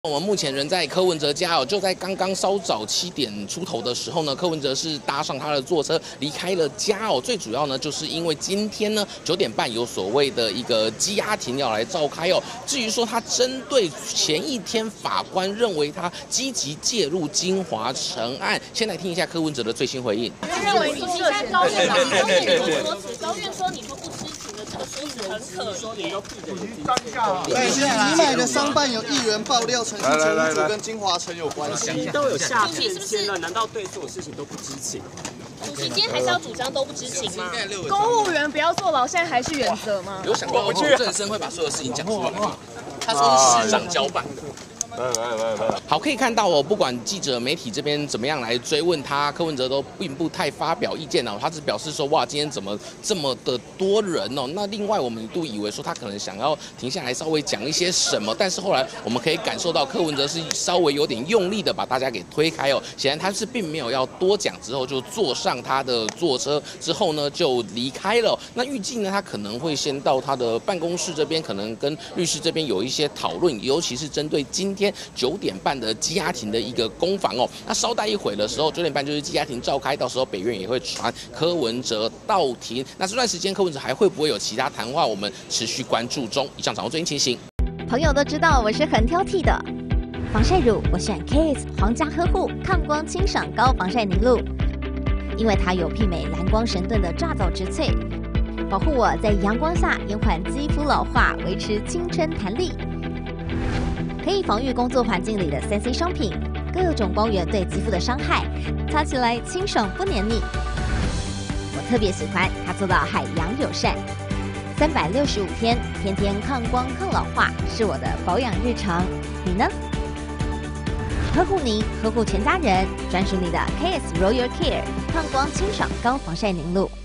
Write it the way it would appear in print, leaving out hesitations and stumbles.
我们目前人在柯文哲家哦，就在刚刚稍早7点出头的时候呢，柯文哲是搭上他的座车离开了家哦。最主要呢，就是因为今天呢9点半有所谓的一个羁押庭要来召开哦。至于说他针对前一天法官认为他积极介入金华城案，先来听一下柯文哲的最新回应。 他认为你是在高院老师高院有说辞，高院说你说不知情的这个说辞很可疑。 对，你买的商办有议员爆料，陈信成组跟金华城有关系， 都有下片签了，难道对所有事情都不知情？ 主席今天还是要主张都不知情吗？ 公务员不要坐牢，现在还是原则吗？ 有想到侯正生会把所有事情讲出来吗？他说是市长交办的。好，可以看到哦，不管记者、媒体这边怎么样来追问他，柯文哲都并不太发表意见哦。他只表示说，哇，今天怎么这么的多人哦？那另外我们一度以为说他可能想要停下来稍微讲一些什么，但是后来我们可以感受到柯文哲是稍微有点用力的把大家给推开哦。显然他是并没有要多讲，之后就坐上他的座车之后呢就离开了。那预计呢，他可能会先到他的办公室这边，可能跟律师这边有一些讨论，尤其是针对今天9点半的羁押庭的一个攻防哦。那稍待一会的时候，9点半就是羁押庭召开，到时候北院也会传柯文哲到庭。那这段时间柯文哲还会不会有其他谈话，我们持续关注中。以上掌握最新情形。 朋友都知道我是很挑剔的，防晒乳我选 KISS 皇家呵护抗光清爽高防晒凝露，因为它有媲美蓝光神盾的皂质萃，保护我在阳光下延缓肌肤老化，维持青春弹力。可以防御工作环境里的3C 商品，各种光源对肌肤的伤害，擦起来清爽不黏腻。我特别喜欢它做到海洋友善，365天，天天抗光抗老化，是我的保养日常。你呢？呵护你，呵护全家人，专属你的 KISS Royal Care 抗光清爽高防晒凝露。